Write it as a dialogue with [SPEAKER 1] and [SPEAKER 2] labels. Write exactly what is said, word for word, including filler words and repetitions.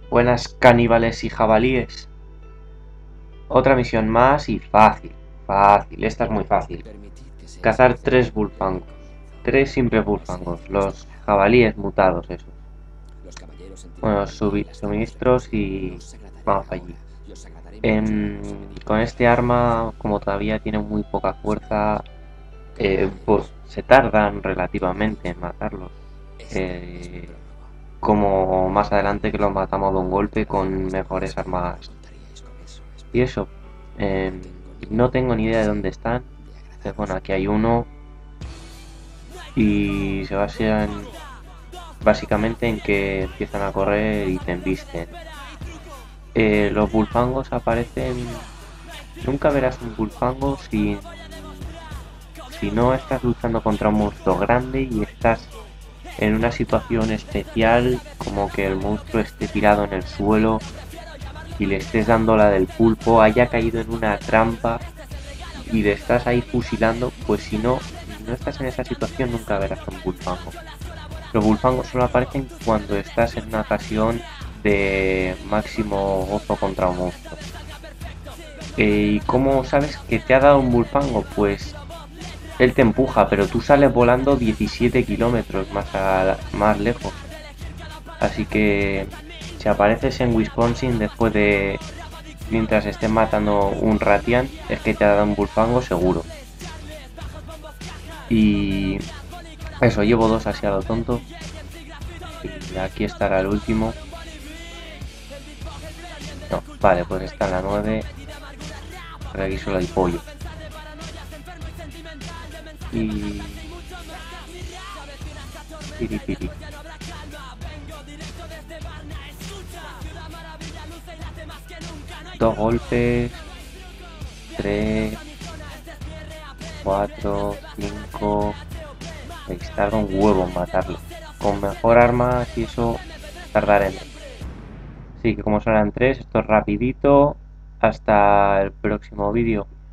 [SPEAKER 1] Buenas caníbales y jabalíes. Otra misión más y fácil, fácil, esta es muy fácil. Cazar tres bullfangos. Tres simples bullfangos, los jabalíes mutados esos. Bueno, suministros y vamos allí. En, con este arma, como todavía tiene muy poca fuerza, eh, pues se tardan relativamente en matarlos. Eh, como más adelante que los matamos de un golpe con mejores armas. Y eso, eh, no tengo ni idea de dónde están. Entonces, bueno, aquí hay uno y se basa en, básicamente en que empiezan a correr y te embisten. Eh, los bullfangos aparecen. Nunca verás un bullfango si, si no estás luchando contra un monstruo grande y estás en una situación especial, como que el monstruo esté tirado en el suelo y le estés dando la del pulpo, haya caído en una trampa y le estás ahí fusilando. Pues si no, si no estás en esa situación nunca verás un bullfango. Los bullfangos solo aparecen cuando estás en una ocasión de máximo gozo contra un monstruo. Eh, ¿Y cómo sabes que te ha dado un bullfango? Pues él te empuja, pero tú sales volando diecisiete kilómetros más, a, más lejos. Así que si apareces en Wisconsin después de... mientras estés matando un Ratian, es que te ha dado un bullfango seguro. Y eso, llevo dos así a lo tonto. Y aquí estará el último. No, vale, pues está en la nueve. Pero aquí solo hay pollo. Y... Piri, piri. Dos golpes. Tres. Cuatro. Cinco. seis. Tarda un huevo en matarlo. Con mejor arma, si eso, tardaré menos. Así que como serán tres, esto es rapidito. Hasta el próximo vídeo.